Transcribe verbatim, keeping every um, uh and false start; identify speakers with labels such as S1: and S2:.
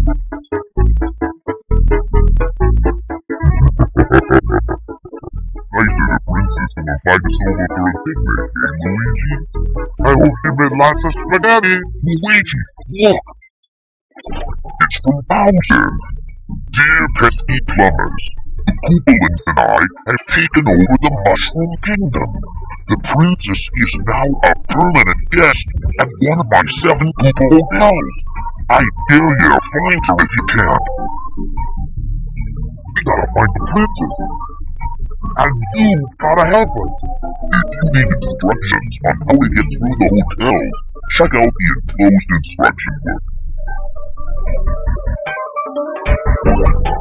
S1: the princess will invite us over for a picnic, eh, Luigi? I hope you made lots of spaghetti. Luigi, look! It's from Bowser. Dear pesky plumbers, the Koopalings and I have taken over the Mushroom Kingdom. The princess is now a permanent guest at one of my seven Koopa hotels. I dare you to find her if you can. We gotta find the princess. And you gotta help us. If you need instructions on how to get through the hotels, check out the enclosed instruction book.